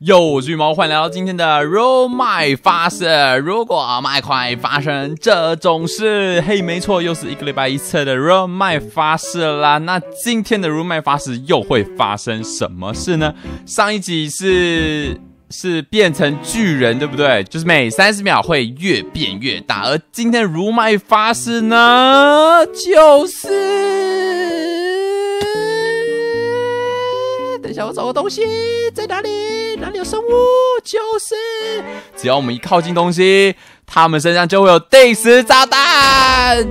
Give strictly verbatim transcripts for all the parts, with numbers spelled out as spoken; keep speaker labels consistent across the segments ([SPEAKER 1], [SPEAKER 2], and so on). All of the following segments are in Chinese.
[SPEAKER 1] 哟，我是羽毛，欢迎来到今天的 Roll My 发射。如果麦块发生这种事，嘿，没错，又是一个礼拜一次的 Roll My 发射啦。那今天的 Roll My 发射又会发生什么事呢？上一集是是变成巨人，对不对？就是每三十秒会越变越大。而今天的 Roll My 发射呢，就是等一下，我找个东西在哪里？哪里有生物？就是只要我们一靠近东西，它们身上就会有定时炸弹。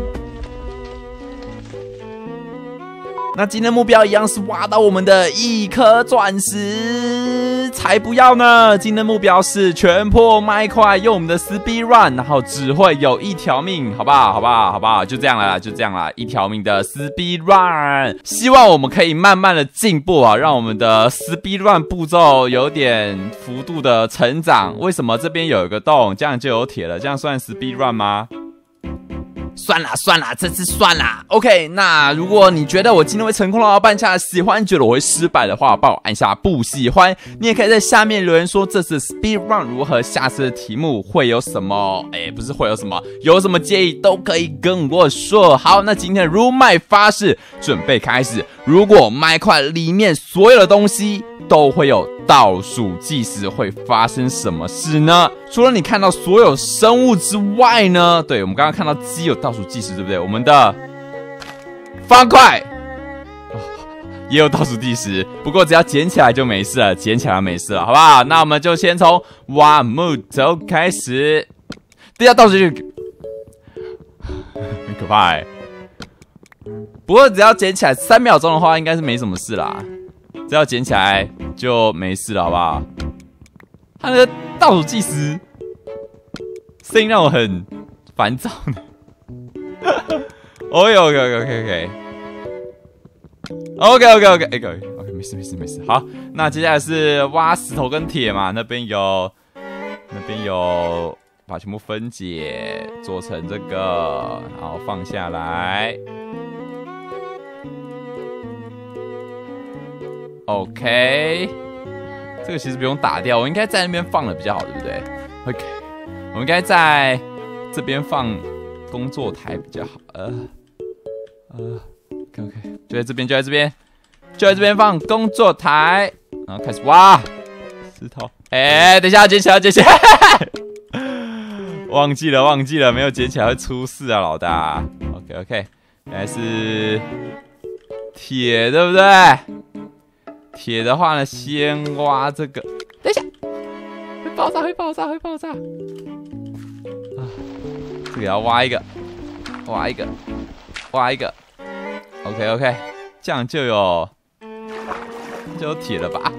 [SPEAKER 1] 那今天的目标一样是挖到我们的一颗钻石，才不要呢！今天的目标是全破麦块，用我们的 speed run， 然后只会有一条命，好不好？好不好？好不好？就这样啦，就这样啦，一条命的 speed run。希望我们可以慢慢的进步啊，让我们的 speed run 步骤有点幅度的成长。为什么这边有一个洞，这样就有铁了？这样算 speed run 吗？算啦算啦，这次算啦。OK， 那如果你觉得我今天会成功的话，帮一下喜欢；觉得我会失败的话，帮我按下不喜欢。你也可以在下面留言说这次 speed run 如何，下次的题目会有什么？哎，不是会有什么，有什么建议都可以跟我说。好，那今天的 Roll My 发誓准备开始。如果麦块里面所有的东西都会有倒数计时，会发生什么事呢？除了你看到所有生物之外呢，对，我们刚刚看到鸡有倒数计时，对不对？我们的方块、哦、也有倒数计时，不过只要捡起来就没事了，捡起来没事了，好不好？那我们就先从挖木头开始。第一下倒数计时很可怕欸，不过只要捡起来三秒钟的话，应该是没什么事啦。只要捡起来就没事了，好不好？它那个倒数计时声音让我很烦躁呢。OK OK OK OK OK OK OK OK OK 没事没事没事。好，那接下来是挖石头跟铁嘛，那边有那边有把全部分解做成这个，然后放下来。OK， 这个其实不用打掉，我应该在那边放了比较好，对不对 ？OK， 我们应该在这边放工作台比较好。呃呃 ，OK OK， 就在这边，就在这边，就在这边放工作台，然后开始挖石头。哎、欸，等一下，捡起来，捡起来，忘记了，忘记了，没有捡起来会出事啊，老大。OK OK， 原来是铁，对不对？铁的话呢，先挖这个。等一下，会爆炸，会爆炸，会爆炸。啊，这个要挖一个，挖一个，挖一个。OK OK， 这样就有就有铁了吧？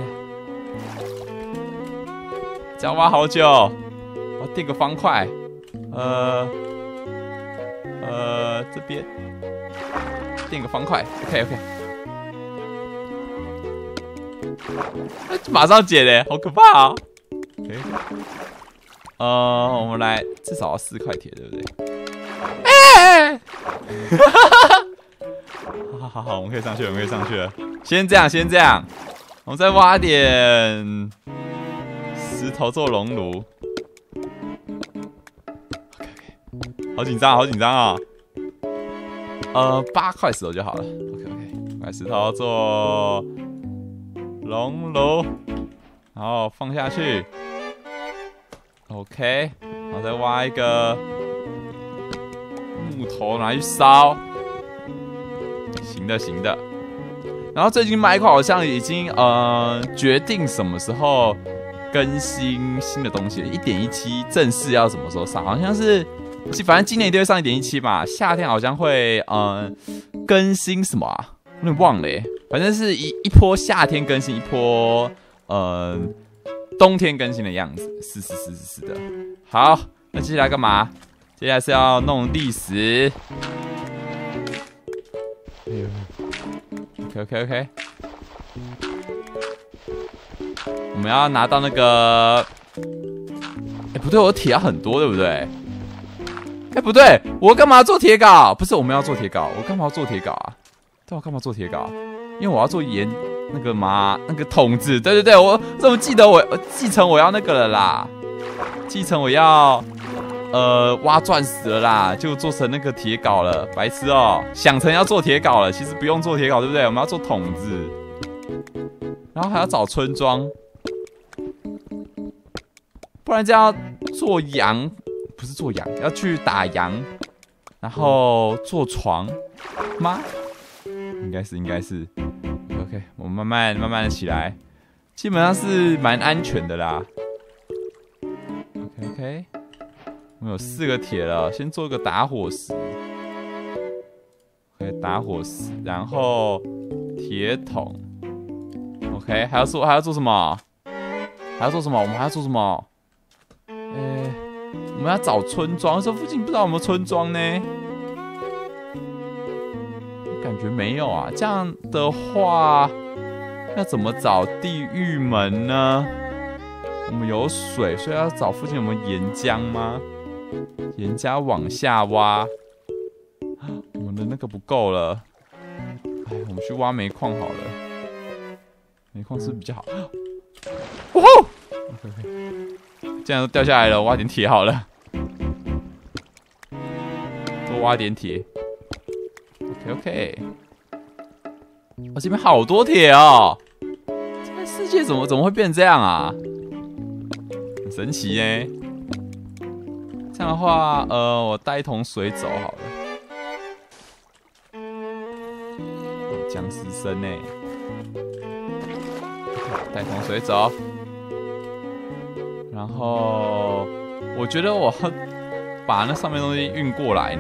[SPEAKER 1] 这样挖好久，我垫个方块。呃呃，这边垫个方块。OK OK。马上解嘞，好可怕啊！ OK， 呃，我们来至少要四块铁，对不对？哎、欸，好好好，我们可以上去了，我们可以上去了。先这样，先这样，我们再挖点石头做熔炉。OK OK， 好紧张，好紧张啊！呃，八块石头就好了。OK OK， 买石头做熔炉，然后放下去 ，OK， 然后再挖一个木头拿去烧，行的行的。然后最近麦块好像已经呃决定什么时候更新新的东西了， 一点一七 正式要什么时候上？好像是，反正今年一定会上 一点一七 吧，夏天好像会呃更新什么啊？有点忘了耶。反正是一一波夏天更新，一波呃冬天更新的样子，是是是是是的。好，那接下来干嘛？接下来是要弄砾石。OK OK OK， 我们要拿到那个，哎、欸、不对，我铁要很多，对不对？哎、欸、不对，我干嘛做铁镐？不是我们要做铁镐，我干嘛要做铁镐啊？对，我干嘛做铁镐？因为我要做岩那个吗？那个筒子，对对对，我怎么记得我继承我要那个了啦？继承我要呃挖钻石了啦，就做成那个铁镐了，白痴哦！想成要做铁镐了，其实不用做铁镐，对不对？我们要做筒子，然后还要找村庄，不然这样做羊，不是做羊，要去打羊，然后做床吗？应该是，应该是。OK， 我们慢慢慢慢的起来，基本上是蛮安全的啦。OK OK， 我们有四个铁了，先做个打火石。OK， 打火石，然后铁桶。OK， 还要做还要做什么？还要做什么？我们还要做什么？呃、欸，我们要找村庄，这附近不知道有没有村庄呢？感觉没有啊，这样的话要怎么找地狱门呢？我们有水，所以要找附近有没有岩浆吗？岩浆往下挖，我们的那个不够了，哎，我们去挖煤矿好了。煤矿是不是比较好？哇吼 ！OK， 这样都掉下来了，挖点铁好了，多挖点铁。OK OK， 哦，这边好多铁哦！这个世界怎么怎么会变这样啊？很神奇耶！这样的话，呃，我带一桶水走好了。哦，僵尸生呢？带桶水走。然后，我觉得我要把那上面的东西运过来呢。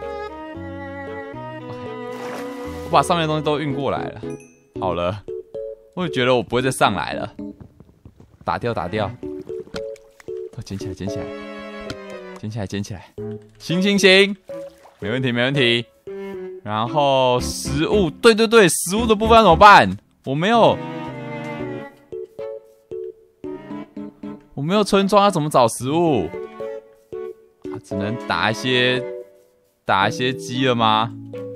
[SPEAKER 1] 我把上面的东西都运过来了，好了，我也觉得我不会再上来了。打掉，打掉，哦，捡起来，捡起来，捡起来，捡起来，行行行，没问题，没问题。然后食物，对对对，食物的部分怎么办？我没有，我没有村庄，要怎么找食物？啊，只能打一些，打一些鸡了吗？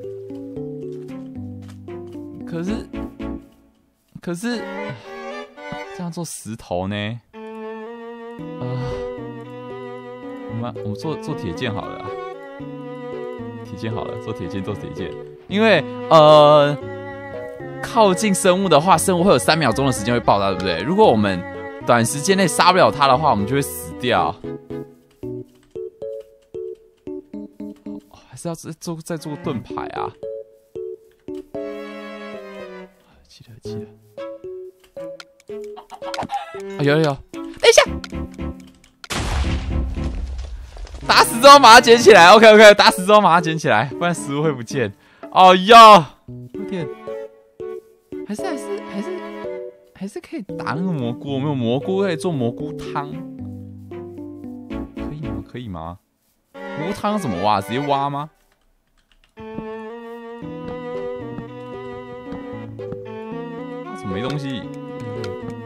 [SPEAKER 1] 可是，可是，这样做石头呢？啊、呃，我们我们做做铁剑好了啦，铁剑好了，做铁剑做铁剑，因为呃，靠近生物的话，生物会有三秒钟的时间会爆炸，对不对？如果我们短时间内杀不了它的话，我们就会死掉。还是要再做再做盾牌啊！记得记得，啊有有有，等一下，打死之后把它捡起来 ，OK OK， 打死之后把它捡起来，不然食物会不见。哦哟，有点，还是还是还是还是可以打那个蘑菇，我们有蘑菇可以做蘑菇汤，可以吗？可以吗？蘑菇汤怎么挖？直接挖吗？没东西，